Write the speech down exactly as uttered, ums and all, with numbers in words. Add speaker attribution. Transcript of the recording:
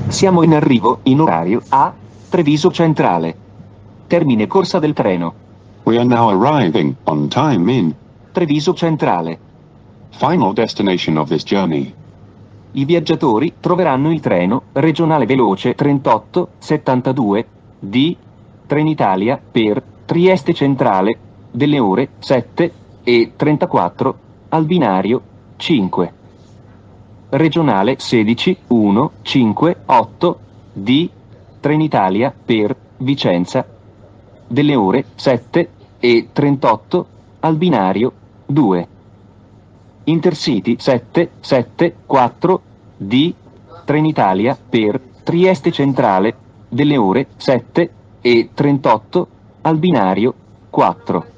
Speaker 1: Siamo in arrivo, in orario, a Treviso Centrale. Termine corsa del treno.
Speaker 2: We are now arriving, on time in
Speaker 1: Treviso Centrale.
Speaker 2: final destination of this journey.
Speaker 1: I viaggiatori troveranno il treno regionale veloce trentotto settantadue di Trenitalia per Trieste Centrale delle ore sette e trentaquattro al binario cinque. Regionale sedici uno cinque otto di Trenitalia per Vicenza delle ore sette e trentotto al binario due. Intercity sette sette quattro di Trenitalia per Trieste Centrale delle ore sette e trentotto al binario quattro.